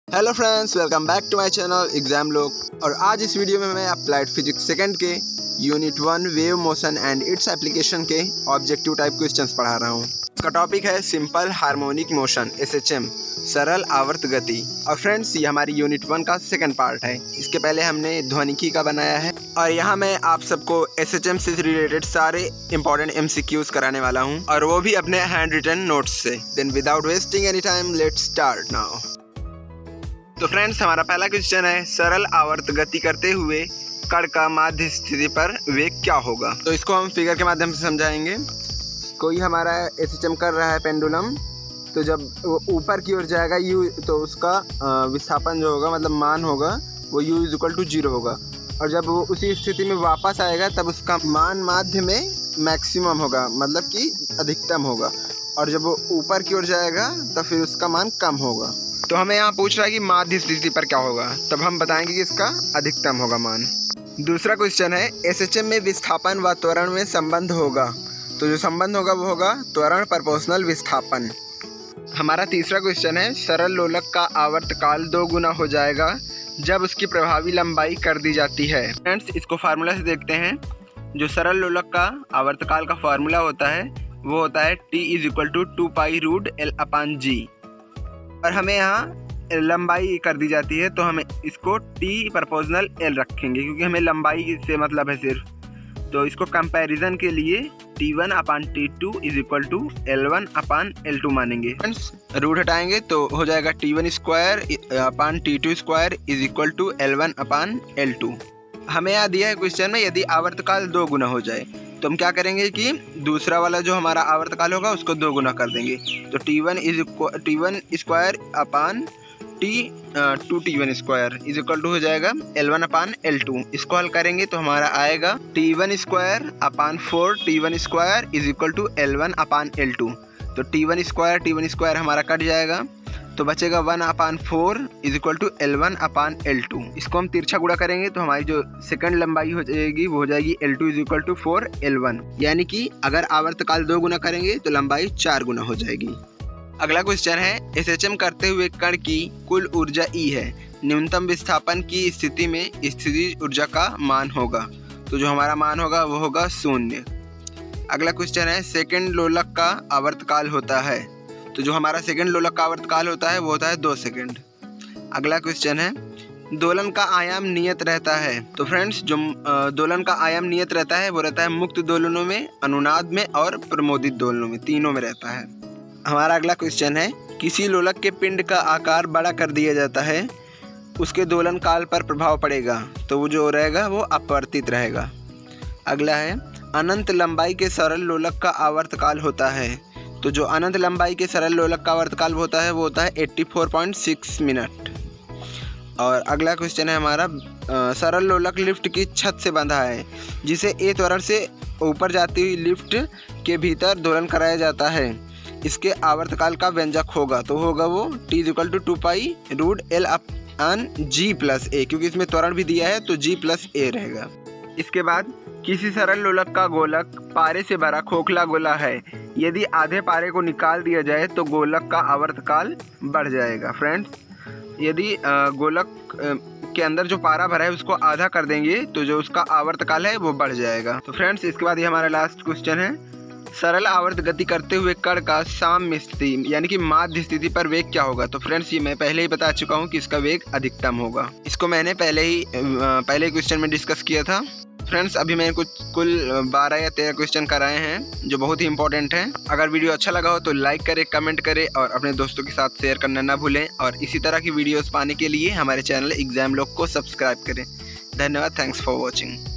Hello friends, welcome back to my channel exam लोग। और आज इस वीडियो में मैं अप्लाइड फिजिक्स सेकंड के unit 1 wave motion and its application के ऑब्जेक्टिव टाइप क्वेश्चंस पढ़ा रहा हूँ। इसका टॉपिक है सिंपल हार्मोनिक मोशन SHM, सरल आवर्त गति। और फ्रेंड्स, ये हमारी यूनिट 1 का सेकंड पार्ट है। इसके पहले हमने ध्वनिकी का बनाया है और यहाँ मैं आप सबको SHM से रिलेटेड सारे इंपॉर्टेंट MCQs कराने वाला हूँ, और वो भी अपने हैंड रिटन नोट्स से। Then without wasting any time, let's start now. तो फ्रेंड्स, हमारा पहला क्वेश्चन है सरल आवर्त गति करते हुए कण का माध्य स्थिति पर वेग क्या होगा। तो इसको हम फिगर के माध्यम से समझाएंगे। कोई हमारा SHM कर रहा है पेंडुलम, तो जब वो ऊपर की ओर जाएगा u, तो उसका विस्थापन जो होगा, मतलब मान होगा, वो u = 0 होगा। और जब वो उसी स्थिति में वापस आएगा तब उसका मान माध्य में मैक्सिमम होगा, मतलब कि अधिकतम होगा। और जब वो ऊपर की ओर जाएगा तब फिर उसका मान कम होगा। तो हमें यहाँ पूछ रहा है कि माध्य स्थिति पर क्या होगा, तब हम बताएंगे कि इसका अधिकतम होगा मान। दूसरा क्वेश्चन है SHM में विस्थापन व त्वरण में संबंध होगा। तो जो संबंध होगा वो होगा त्वरण प्रोपोर्शनल विस्थापन। हमारा तीसरा क्वेश्चन है सरल लोलक का आवर्तकाल 2 गुना हो जाएगा जब उसकी प्रभावी लंबाई कर दी जाती है। फ्रेंड्स, इसको फार्मूला से देखते हैं। जो सरल लोलक का आवर्तकाल का फार्मूला होता है वो होता है T = 2 π√L/G। और हमें यहाँ लंबाई कर दी जाती है, तो हमें इसको T प्रोपोर्शनल L रखेंगे, क्योंकि हमें लंबाई से मतलब है सिर्फ। तो इसको कंपैरिजन के लिए T1/T2 = L1/L2 मानेंगे। फ्रेंड्स, रूट हटाएंगे तो हो जाएगा T1² T2² = L1/L2। हमें यहाँ दिया है क्वेश्चन में यदि आवर्तकाल 2 गुना हो जाए, तो हम क्या करेंगे कि दूसरा वाला जो हमारा आवर्तकाल होगा उसको 2 गुना कर देंगे। तो T1² T2T1² हो जाएगा L1/L2। इसको हल करेंगे तो हमारा आएगा T1² T1² = L1/L2। तो T1² हमारा कट जाएगा, तो बचेगा 1/4 = L1/L2। इसको हम तिरछा गुणा करेंगे तो हमारी जो सेकंड लंबाई हो जाएगी वो हो जाएगी L2 = 4L1। यानी कि अगर आवर्तकाल 2 गुना करेंगे तो लंबाई 4 गुना हो जाएगी। अगला क्वेश्चन है SHM करते हुए कण की कुल ऊर्जा E है। न्यूनतम विस्थापन की स्थिति में स्थितिज ऊर्जा का मान होगा। तो जो हमारा मान होगा वो होगा 0। अगला क्वेश्चन है सेकंड लोलक का आवर्तकाल होता है। तो जो हमारा सेकंड लोलक का आवर्तकाल होता है वो होता है 2 सेकंड। अगला क्वेश्चन है दोलन का आयाम नियत रहता है। तो फ्रेंड्स, जो दोलन का आयाम नियत रहता है वो रहता है मुक्त दोलनों में, अनुनाद में और प्रमोदित दोलनों में, तीनों में रहता है। हमारा अगला क्वेश्चन है किसी लोलक के पिंड का आकार बड़ा कर दिया जाता है, उसके दोलन काल पर प्रभाव पड़ेगा। तो वो जो रहेगा वो अपवर्तित रहेगा। अगला है अनंत लंबाई के सरल लोलक का आवर्तकाल होता है। तो जो अनंत लंबाई के सरल लोलक का आवर्तकाल होता है वो होता है 84.6 मिनट। और अगला क्वेश्चन है हमारा सरल लोलक लिफ्ट की छत से बंधा है, जिसे A त्वरण से ऊपर जाती हुई लिफ्ट के भीतर दोलन कराया जाता है। इसके आवर्तकाल का व्यंजक होगा, तो होगा वो T = 2 π√L/G + A, क्योंकि इसमें त्वरण भी दिया है तो G + A रहेगा। इसके बाद किसी सरल लोलक का गोलक पारे से भरा खोखला गोला है। यदि आधे पारे को निकाल दिया जाए तो गोलक का आवर्तकाल बढ़ जाएगा। फ्रेंड्स, यदि गोलक के अंदर जो पारा भरा है उसको आधा कर देंगे तो जो उसका आवर्तकाल है वो बढ़ जाएगा। तो फ्रेंड्स, इसके बाद ये हमारा लास्ट क्वेश्चन है सरल आवर्त गति करते हुए कण का साम्य स्थिति यानी कि माध्य स्थिति पर वेग क्या होगा। तो फ्रेंड्स, ये मैं पहले ही बता चुका हूँ कि इसका वेग अधिकतम होगा। इसको मैंने पहले क्वेश्चन में डिस्कस किया था। फ्रेंड्स, अभी मैंने कुल 12 या 13 क्वेश्चन कराए हैं जो बहुत ही इंपॉर्टेंट हैं। अगर वीडियो अच्छा लगा हो तो लाइक करें, कमेंट करें और अपने दोस्तों के साथ शेयर करना ना भूलें। और इसी तरह की वीडियोस पाने के लिए हमारे चैनल एग्जाम लोग को सब्सक्राइब करें। धन्यवाद। Thanks for watching.